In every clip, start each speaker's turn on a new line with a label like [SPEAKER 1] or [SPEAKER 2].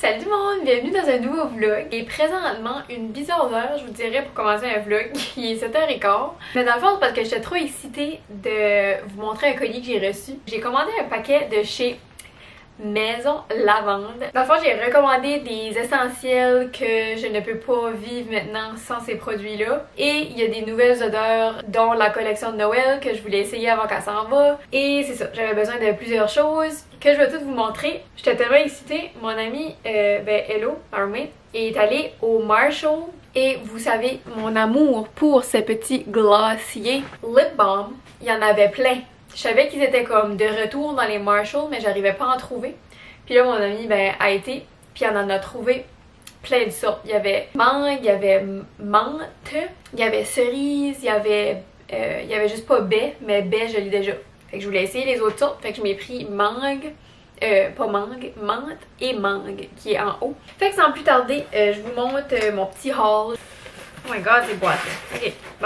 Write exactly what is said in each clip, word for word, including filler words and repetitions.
[SPEAKER 1] Salut tout le monde, bienvenue dans un nouveau vlog. Et présentement, une bizarre heure, je vous dirais, pour commencer un vlog. Il est sept heures quinze. Mais dans le fond, c'est parce que j'étais trop excitée de vous montrer un colis que j'ai reçu. J'ai commandé un paquet de chez Maison Lavande. Dans le fond, j'ai recommandé des essentiels que je ne peux pas vivre maintenant sans ces produits-là. Et il y a des nouvelles odeurs, dont la collection de Noël que je voulais essayer avant qu'elle s'en va. Et c'est ça, j'avais besoin de plusieurs choses que je vais toutes vous montrer. J'étais tellement excitée. Mon amie, euh, ben Hello, ma roommate, est allée au Marshall. Et vous savez, mon amour pour ces petits glaciers lip balm, il y en avait plein. Je savais qu'ils étaient comme de retour dans les Marshall, mais j'arrivais pas à en trouver. Puis là, mon ami ben, a été, puis on en a trouvé plein de sortes. Il y avait mangue, il y avait menthe, il y avait cerise, il y avait, euh, il y avait juste pas baie, mais baie, je l'ai déjà. Fait que je voulais essayer les autres sortes, fait que je m'ai pris mangue, euh, pas mangue, menthe et mangue, qui est en haut. Fait que sans plus tarder, euh, je vous montre euh, mon petit haul. Oh my god, c'est boîte. Ok, bon.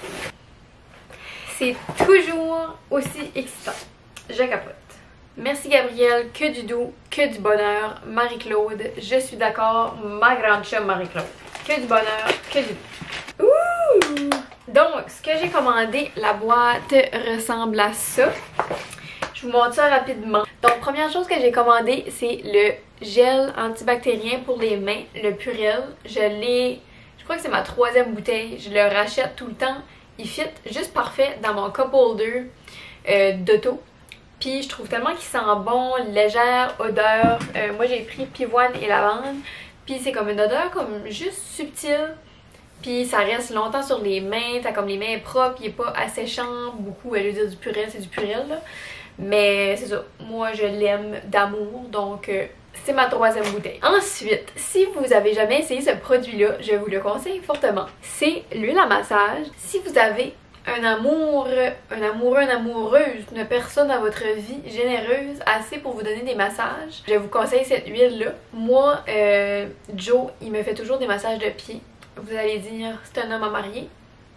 [SPEAKER 1] C'est toujours aussi excitant. Je capote. Merci Gabrielle, que du doux, que du bonheur. Marie-Claude, je suis d'accord. Ma grande chum Marie-Claude. Que du bonheur, que du doux. Ouh! Donc, ce que j'ai commandé, la boîte ressemble à ça. Je vous montre ça rapidement. Donc, première chose que j'ai commandé, c'est le gel antibactérien pour les mains, le Purell. Je l'ai, je crois que c'est ma troisième bouteille. Je le rachète tout le temps. Il fit juste parfait dans mon cup holder euh, d'auto. Puis je trouve tellement qu'il sent bon, légère odeur. Euh, moi j'ai pris pivoine et lavande. Puis c'est comme une odeur comme juste subtile. Puis ça reste longtemps sur les mains. T'as comme les mains propres, il est pas asséchant. Beaucoup, elle veut dire du Purell, c'est du Purell là. Mais c'est ça, moi je l'aime d'amour. Donc euh, c'est ma troisième bouteille. Ensuite, si vous avez jamais essayé ce produit-là, je vous le conseille fortement. C'est l'huile à massage. Si vous avez un amour, un amoureux, une amoureuse, une personne dans votre vie généreuse, assez pour vous donner des massages, je vous conseille cette huile-là. Moi, euh, Joe, il me fait toujours des massages de pieds. Vous allez dire, c'est un homme à marier.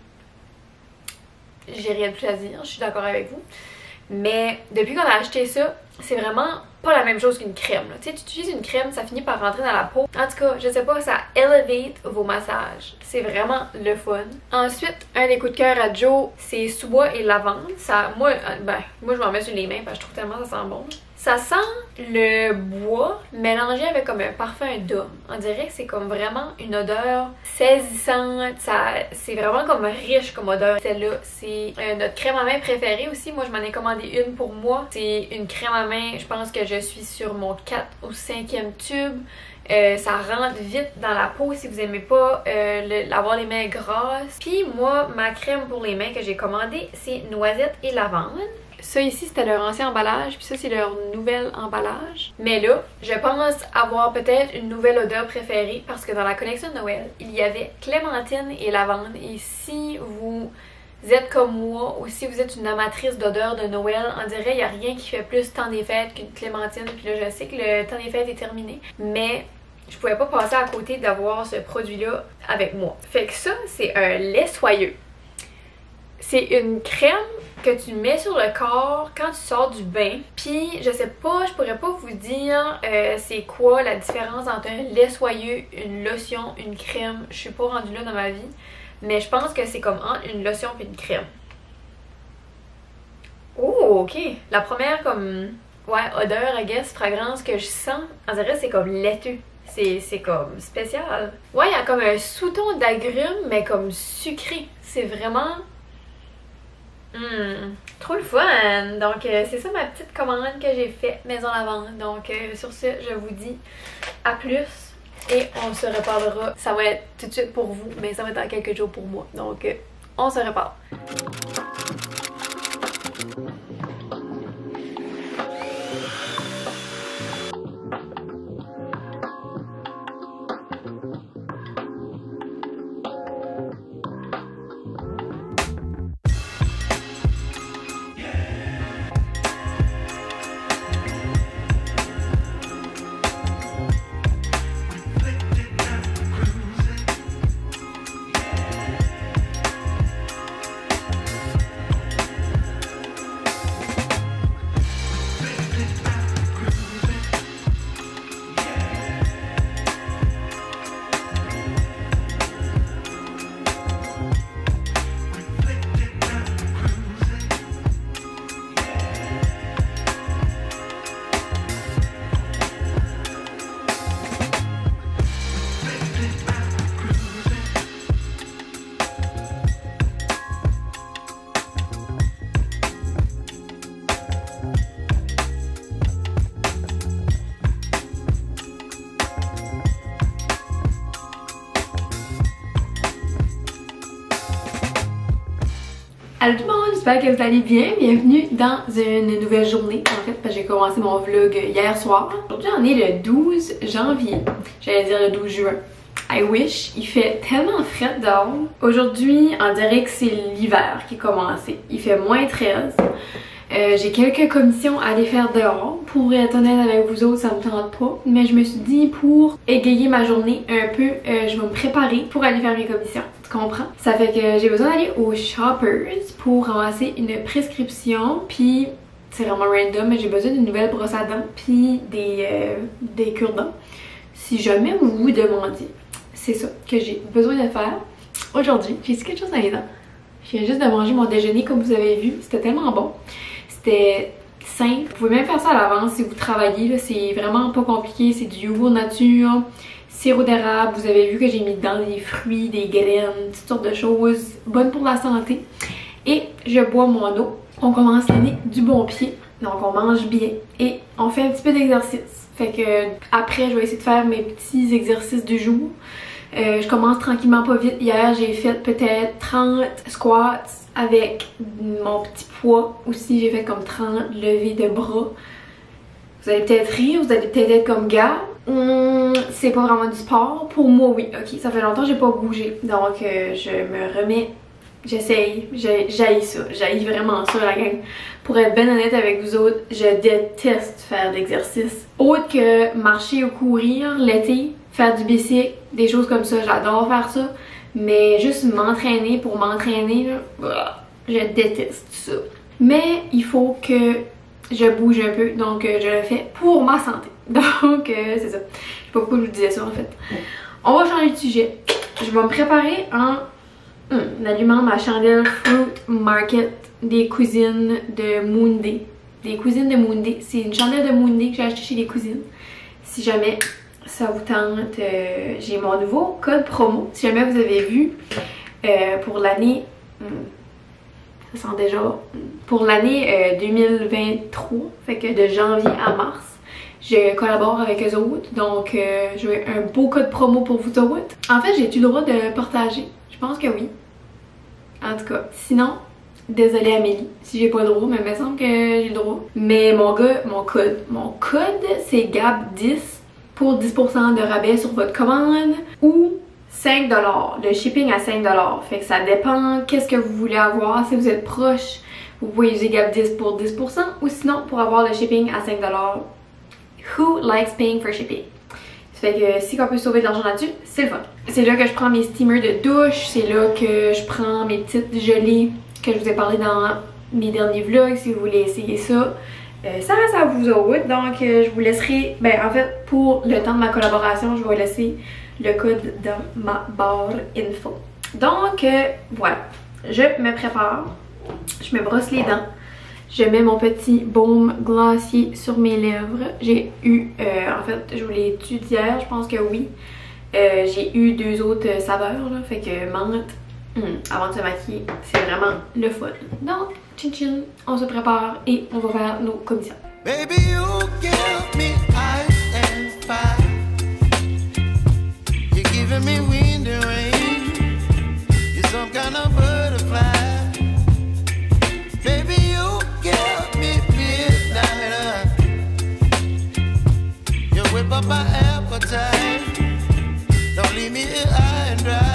[SPEAKER 1] J'ai rien de plus à dire, je suis d'accord avec vous. Mais depuis qu'on a acheté ça, c'est vraiment pas la même chose qu'une crème. Tu sais, tu utilises une crème, ça finit par rentrer dans la peau. En tout cas, je sais pas, ça elevate vos massages. C'est vraiment le fun. Ensuite, un des coups de cœur à Joe, c'est sous-bois et lavande. Ça, moi, ben, moi je m'en mets sur les mains parce que je trouve tellement ça sent bon. Ça sent le bois mélangé avec comme un parfum d'homme. On dirait que c'est comme vraiment une odeur saisissante. C'est vraiment comme riche comme odeur. Celle-là, c'est euh, notre crème à main préférée aussi. Moi, je m'en ai commandé une pour moi. C'est une crème à main, je pense que je suis sur mon quatre ou cinquième tube. Euh, ça rentre vite dans la peau si vous aimez pas euh, le, avoir les mains grasses. Puis moi, ma crème pour les mains que j'ai commandée, c'est noisette et lavande. Ça ici, c'était leur ancien emballage, puis ça, c'est leur nouvel emballage. Mais là, je pense avoir peut-être une nouvelle odeur préférée parce que dans la collection de Noël, il y avait clémentine et lavande. Et si vous êtes comme moi ou si vous êtes une amatrice d'odeur de Noël, on dirait qu'il n'y a rien qui fait plus temps des fêtes qu'une clémentine. Puis là, je sais que le temps des fêtes est terminé, mais je pouvais pas passer à côté d'avoir ce produit-là avec moi. Fait que ça, c'est un lait soyeux. C'est une crème que tu mets sur le corps quand tu sors du bain. Puis je sais pas, je pourrais pas vous dire euh, c'est quoi la différence entre un lait soyeux, une lotion, une crème. Je suis pas rendue là dans ma vie. Mais je pense que c'est comme entre une lotion et une crème. Oh, ok. La première comme, ouais, odeur, I guess, fragrance que je sens, on dirait c'est comme laiteux. C'est comme spécial. Ouais, il y a comme un sous-ton d'agrumes, mais comme sucré. C'est vraiment... Mmh, trop le fun! Donc euh, c'est ça ma petite commande que j'ai fait Maison Lavande. Donc euh, sur ce, je vous dis à plus et on se reparlera. Ça va être tout de suite pour vous, mais ça va être dans quelques jours pour moi. Donc euh, on se reparle. Salut tout le monde, j'espère que vous allez bien. Bienvenue dans une nouvelle journée. En fait, parce que j'ai commencé mon vlog hier soir. Aujourd'hui, on est le douze janvier. J'allais dire le douze juin. I wish, il fait tellement frais dehors. Aujourd'hui, on dirait que c'est l'hiver qui est commencé. Il fait moins treize. Euh, j'ai quelques commissions à aller faire dehors. Pour être honnête avec vous autres, ça me tente pas. Mais je me suis dit, pour égayer ma journée un peu, euh, je vais me préparer pour aller faire mes commissions. Tu comprends? Ça fait que j'ai besoin d'aller au Shoppers pour ramasser une prescription. Puis, c'est vraiment random, mais j'ai besoin d'une nouvelle brosse à dents. Puis des, euh, des cure-dents. Si jamais vous vous demandiez, c'est ça que j'ai besoin de faire. Aujourd'hui, j'ai quelque chose dans les dents. Je viens juste de manger mon déjeuner comme vous avez vu. C'était tellement bon. C'était simple. Vous pouvez même faire ça à l'avance si vous travaillez. C'est vraiment pas compliqué. C'est du yogourt nature, sirop d'érable. Vous avez vu que j'ai mis dedans des fruits, des graines, toutes sortes de choses bonnes pour la santé. Et je bois mon eau. On commence l'année du bon pied. Donc on mange bien. Et on fait un petit peu d'exercice. Fait que après, je vais essayer de faire mes petits exercices du jour. Euh, je commence tranquillement pas vite. Hier, j'ai fait peut-être trente squats avec mon petit poids. Aussi, j'ai fait comme trente levées de bras. Vous allez peut-être rire, vous allez peut-être être comme gars. Hum, c'est pas vraiment du sport. Pour moi, oui. Ok, ça fait longtemps que j'ai pas bougé. Donc, euh, je me remets. J'essaye. J'haïs ça. J'haïs vraiment ça, la gang. Pour être bien honnête avec vous autres, je déteste faire d'exercice. Autre que marcher ou courir l'été, faire du bicycle, des choses comme ça, j'adore faire ça. Mais juste m'entraîner pour m'entraîner, je déteste ça. Mais il faut que je bouge un peu, donc je le fais pour ma santé. Donc euh, c'est ça. Je sais pas pourquoi je vous disais ça en fait. On va changer de sujet. Je vais me préparer en hum, allumant ma chandelle Fruit Market des cousines de Moonday. Des cousines de Moonday. C'est une chandelle de Moonday que j'ai achetée chez les cousines. Si jamais ça vous tente, euh, j'ai mon nouveau code promo. Si jamais vous avez vu, euh, pour l'année, hum, ça sent déjà, pour l'année euh, deux mille vingt-trois, fait que de janvier à mars, je collabore avec eux autres. Donc, euh, j'ai un beau code promo pour vous autres. En fait, j'ai-tu le droit de partager? Je pense que oui. En tout cas, sinon, désolée Amélie si j'ai pas le droit, mais il me semble que j'ai le droit. Mais mon gars, mon code, mon code c'est G A B dix. Pour dix pour cent de rabais sur votre commande ou cinq dollars, le shipping à cinq dollars. Fait que ça dépend qu'est-ce que vous voulez avoir. Si vous êtes proche, vous pouvez user G A B dix pour dix pour cent ou sinon pour avoir le shipping à cinq dollars. Who likes paying for shipping? Ça fait que si on peut sauver de l'argent là-dessus, c'est le fun. C'est là que je prends mes steamers de douche, c'est là que je prends mes petites gelées que je vous ai parlé dans mes derniers vlogs si vous voulez essayer ça. Euh, ça reste à vous autres, donc euh, je vous laisserai, ben en fait pour le temps de ma collaboration, je vais laisser le code dans ma barre info. Donc euh, voilà, je me prépare, je me brosse les dents, je mets mon petit baume glacier sur mes lèvres. J'ai eu, euh, en fait je vous l'ai dit hier, je pense que oui, euh, j'ai eu deux autres saveurs, là, fait que menthe. Mmh, avant de se maquiller, c'est vraiment le fun. Donc, chin chin, on se prépare et on va faire nos commissions. Baby, you give me ice and fire. You're giving me wind and rain. You're some kind of butterfly. Baby, you give me midnight. You whip up my appetite. Don't leave me here high and dry.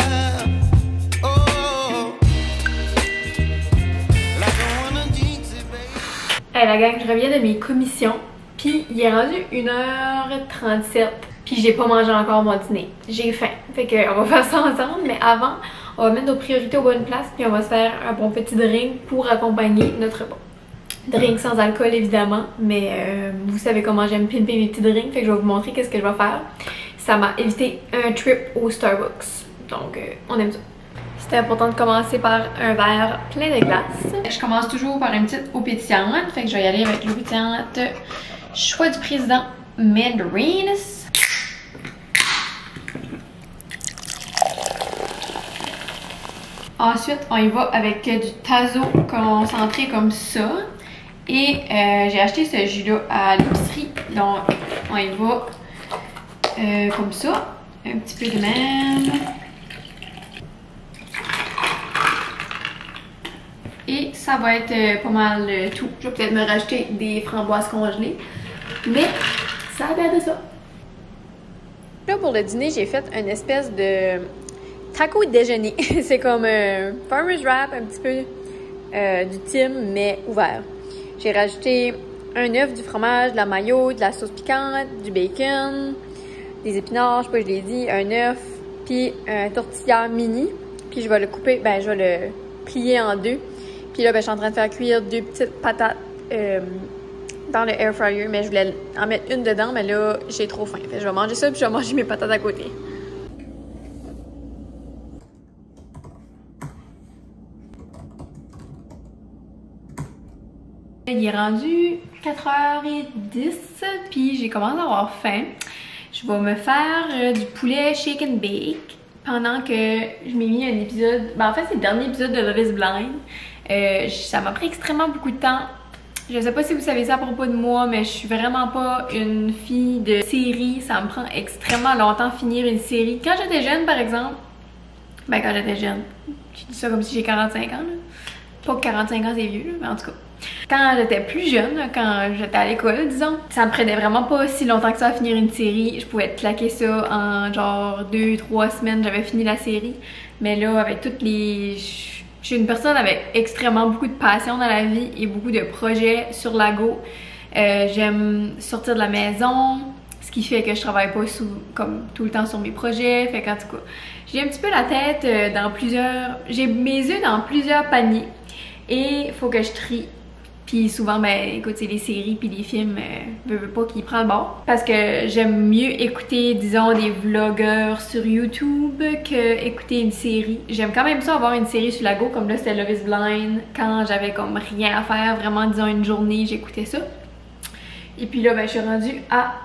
[SPEAKER 1] Hey la gang, je reviens de mes commissions, puis il est rendu une heure trente-sept, puis j'ai pas mangé encore mon dîner. J'ai faim, fait que on va faire ça ensemble, mais avant, on va mettre nos priorités aux bonnes places, puis on va se faire un bon petit drink pour accompagner notre repas. Drink sans alcool évidemment, mais euh, vous savez comment j'aime pimper mes petits drinks, fait que je vais vous montrer qu'est-ce que je vais faire. Ça m'a évité un trip au Starbucks, donc euh, on aime ça. C'était important de commencer par un verre plein de glace. Je commence toujours par une petite eau pétillante. Fait que je vais y aller avec l'eau pétillante Choix du président Mandarines. Ensuite, on y va avec du Tazo concentré comme ça. Et euh, j'ai acheté ce jus-là à l'épicerie. Donc, on y va euh, comme ça. Un petit peu de même. Et ça va être euh, pas mal euh, tout. Je vais peut-être me racheter des framboises congelées. Mais ça a l'air de ça. Là, pour le dîner, j'ai fait une espèce de taco déjeuner. C'est comme un farmer's wrap, un petit peu euh, du Tim, mais ouvert. J'ai rajouté un œuf, du fromage, de la mayo, de la sauce piquante, du bacon, des épinards, je sais pas, je l'ai dit, un œuf, puis un tortilla mini. Puis je vais le couper, ben je vais le plier en deux. Puis là, ben, je suis en train de faire cuire deux petites patates euh, dans le air fryer, mais je voulais en mettre une dedans, mais là, j'ai trop faim. Fait que je vais manger ça, puis je vais manger mes patates à côté. Il est rendu quatre heures dix, puis j'ai commencé à avoir faim. Je vais me faire euh, du poulet shake and bake pendant que je m'ai mis un épisode... Ben en fait, c'est le dernier épisode de Love is Blind. Euh, ça m'a pris extrêmement beaucoup de temps. Je sais pas si vous savez ça à propos de moi, mais je suis vraiment pas une fille de série. Ça me prend extrêmement longtemps finir une série. Quand j'étais jeune, par exemple, ben quand j'étais jeune, je dis ça comme si j'ai quarante-cinq ans, là. Pas que quarante-cinq ans c'est vieux, là, mais en tout cas. Quand j'étais plus jeune, quand j'étais à l'école, disons, ça me prenait vraiment pas si longtemps que ça à finir une série. Je pouvais claquer ça en genre deux trois semaines, j'avais fini la série. Mais là, avec toutes les... Je suis une personne avec extrêmement beaucoup de passion dans la vie et beaucoup de projets sur la go. Euh, J'aime sortir de la maison, ce qui fait que je travaille pas sous, comme tout le temps sur mes projets. Fait qu'en tout cas, j'ai un petit peu la tête dans plusieurs... J'ai mes œufs dans plusieurs paniers et il faut que je trie. Puis souvent, ben écoute, c'est les séries puis les films, euh, veux, veux pas qu'ils prennent le bord. Parce que j'aime mieux écouter, disons, des vlogueurs sur YouTube que écouter une série. J'aime quand même ça avoir une série sur la go, comme là c'était Love is Blind. Quand j'avais comme rien à faire, vraiment, disons, une journée, j'écoutais ça. Et puis là, ben je suis rendue à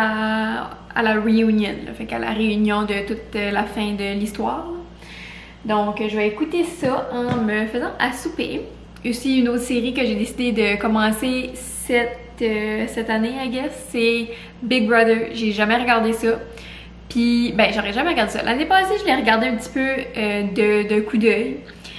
[SPEAKER 1] la, à la reunion, là, fait qu'à la réunion de toute la fin de l'histoire. Donc je vais écouter ça en me faisant à souper. Aussi une autre série que j'ai décidé de commencer cette, euh, cette année, I guess, c'est Big Brother. J'ai jamais regardé ça. Puis, ben, j'aurais jamais regardé ça. L'année passée, je l'ai regardé un petit peu euh, de, de coup d'œil.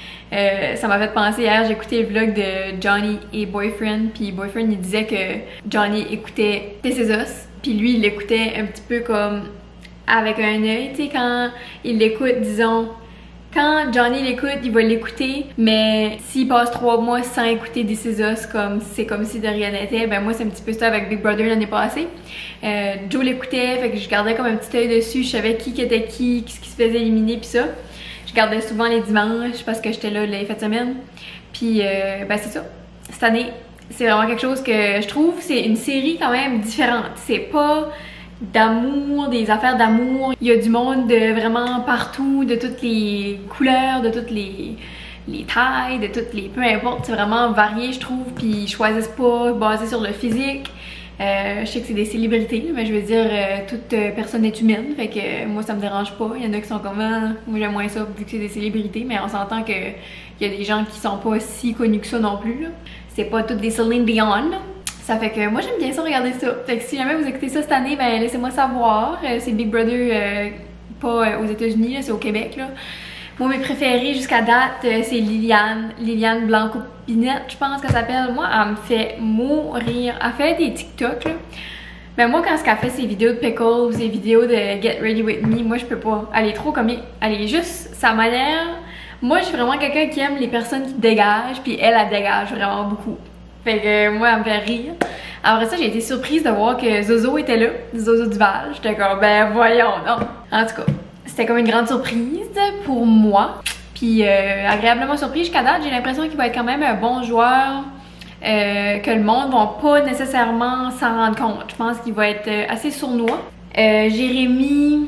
[SPEAKER 1] Euh, ça m'a fait penser hier, j'ai écouté le vlog de Johnny et Boyfriend. Puis Boyfriend, il disait que Johnny écoutait This Is Us. Puis lui, il l'écoutait un petit peu comme avec un œil, tu sais, quand il l'écoute, disons... Quand Johnny l'écoute, il va l'écouter, mais s'il passe trois mois sans écouter This Is Us, comme c'est comme si de rien n'était, ben moi c'est un petit peu ça avec Big Brother l'année passée. Euh, Joe l'écoutait, fait que je gardais comme un petit œil dessus, je savais qui qui était qui, qui se faisait éliminer pis ça. Je gardais souvent les dimanches parce que j'étais là les fêtes de semaine. Puis euh, ben c'est ça. Cette année, c'est vraiment quelque chose que je trouve, c'est une série quand même différente. C'est pas d'amour, des affaires d'amour. Il y a du monde de vraiment partout, de toutes les couleurs, de toutes les, les tailles, de toutes les... peu importe, c'est vraiment varié je trouve, puis ils choisissent pas basé sur le physique. Euh, je sais que c'est des célébrités, mais je veux dire, euh, toute euh, personne est humaine, fait que euh, moi ça me dérange pas. Il y en a qui sont comme, ah, moi j'aime moins ça vu que c'est des célébrités, mais on s'entend que il y a des gens qui sont pas si connus que ça non plus. C'est pas toutes des Celine Dion, là. Ça fait que moi j'aime bien ça regarder ça. Fait que si jamais vous écoutez ça cette année, ben laissez-moi savoir. Euh, c'est Big Brother, euh, pas euh, aux États-Unis, c'est au Québec là. Moi mes préférés jusqu'à date, euh, c'est Liliane, Liliane Blanco-Pinette, je pense qu'elle s'appelle. Moi elle me fait mourir. Elle fait des TikTok là. Mais moi quand ce qu'elle fait ses vidéos de pickles, ses vidéos de Get Ready With Me, moi je peux pas. Elle est trop comique. Elle est juste, sa manière. Moi je suis vraiment quelqu'un qui aime les personnes qui dégagent, puis elle, elle dégage vraiment beaucoup. Fait que moi, elle me fait rire. Après ça, j'ai été surprise de voir que Zozo était là, Zozo Duval. J'étais comme, ben voyons, non. En tout cas, c'était comme une grande surprise pour moi. Puis euh, agréablement surprise jusqu'à date. J'ai l'impression qu'il va être quand même un bon joueur, euh, que le monde va pas nécessairement s'en rendre compte. Je pense qu'il va être assez sournois. Euh, Jérémy,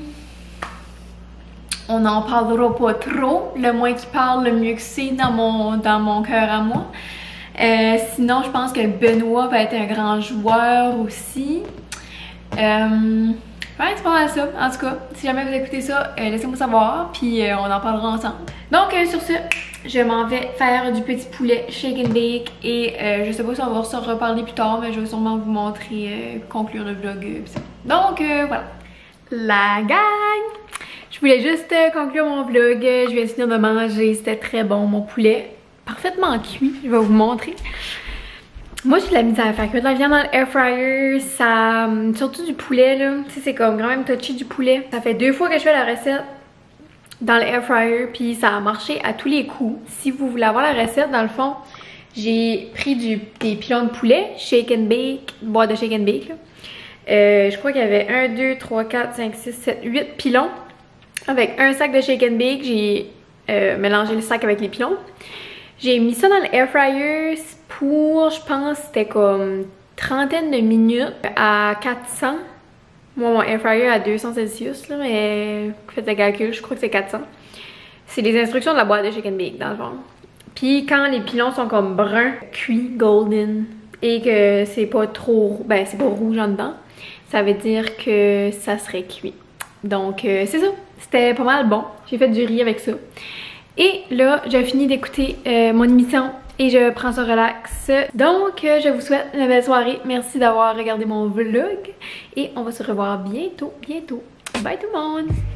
[SPEAKER 1] on n'en parlera pas trop. Le moins qu'il parle, le mieux que c'est dans mon, dans mon cœur à moi. Euh, sinon, je pense que Benoît va être un grand joueur aussi. Euh, ouais, c'est pas mal ça. En tout cas, si jamais vous écoutez ça, euh, laissez-moi savoir, puis euh, on en parlera ensemble. Donc, euh, sur ce, je m'en vais faire du petit poulet shake and bake et euh, je sais pas si on va se reparler plus tard, mais je vais sûrement vous montrer, euh, conclure le vlog. Euh, ça. Donc, euh, voilà. La gang! Je voulais juste euh, conclure mon vlog. Je viens de finir de manger, c'était très bon mon poulet. parfaitement cuit. Je vais vous montrer. Moi, j'ai de la misère à faire cuire de la viande dans l'air fryer. Ça, surtout du poulet, là. Tu sais, c'est comme quand même touchy du poulet. Ça fait deux fois que je fais la recette dans l'air fryer, puis ça a marché à tous les coups. Si vous voulez avoir la recette, dans le fond, j'ai pris du, des pilons de poulet, shake and bake, une boîte de shake and bake, là. Euh, je crois qu'il y avait un, deux, trois, quatre, cinq, six, sept, huit pilons. Avec un sac de shake and bake, j'ai euh, mélangé le sac avec les pilons. J'ai mis ça dans l'air fryer pour, je pense, c'était comme trentaine de minutes à quatre cents. Moi, mon air fryer à deux cents Celsius, là, mais faites le calcul, je crois que c'est quatre cents. C'est les instructions de la boîte de shake and bake, dans le fond. Puis quand les pilons sont comme bruns, cuits, golden, et que c'est pas trop, ben c'est pas rouge en dedans, ça veut dire que ça serait cuit. Donc euh, c'est ça, c'était pas mal bon. J'ai fait du riz avec ça. Et là, j'ai fini d'écouter euh, mon émission et je prends ça relax. Donc, euh, je vous souhaite une belle soirée. Merci d'avoir regardé mon vlog et on va se revoir bientôt, bientôt. Bye tout le monde!